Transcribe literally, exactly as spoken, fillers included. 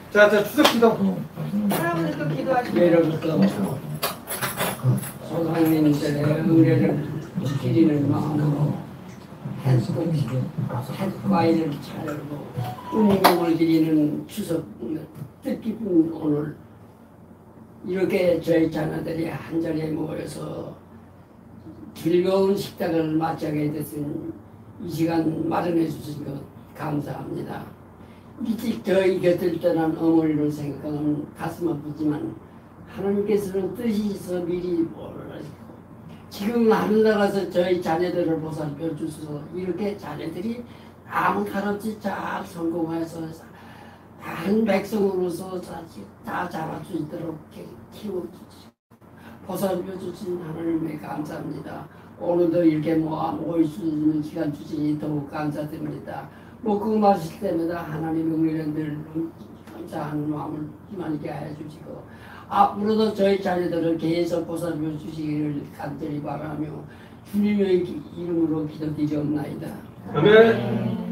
자, 자, 추석 기도. 할아버지도 기도하시고. 예로부터 소상민들의 의뢰를 기리는 마음으로 햇국, 햇과일을 차려고 운동을 기리는 추석 뜻깊은 오늘 이렇게 저희 자녀들이 한자리에 모여서 즐거운 식탁을 맞이하게 됐으니 이 시간 마련해 주신 것 감사합니다. 일찍 저희 곁을 떠난 어머니를 생각하면 가슴 아프지만 하나님께서는 뜻이 있어 미리 몰라시고 지금 하늘나라에서 저희 자녀들을 보살펴 주셔서 이렇게 자녀들이 아무 탈 없이 잘 성공해서 다른 백성으로서 다 잡아줄 수 있도록 키워주시고 보살펴 주신 하나님에 감사합니다. 오늘도 이렇게 모아 모일 수 있는 시간 주시니 더욱 감사드립니다. 먹고 마실 때마다 하나님의 은혜를 늘 감사하는 마음을 힘있게 해 주시고 앞으로도 저희 자녀들을 계속 보살펴 주시기를 간절히 바라며 주님의 이름으로 기도드리옵나이다. 아멘.